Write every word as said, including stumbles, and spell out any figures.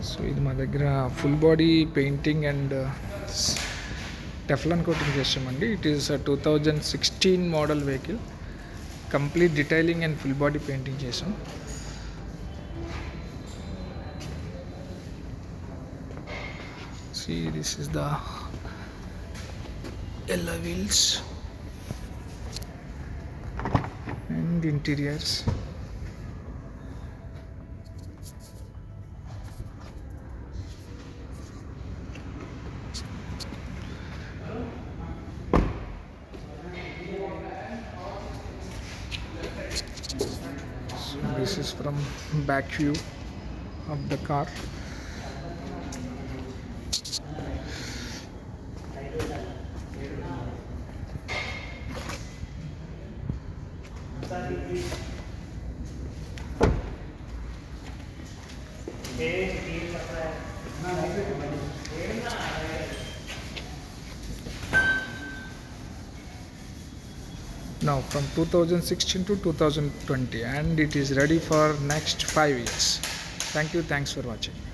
So ఇది మా దగ్గర full body painting and Teflon coating చేసామండి. It is two thousand sixteen model vehicle. Complete detailing and full body painting చేసాం. See, this is the alloy wheels and interiors. So this is from back view of the car. Now from two thousand sixteen to two thousand twenty, and it is ready for next five years. Thank you. Thanks for watching.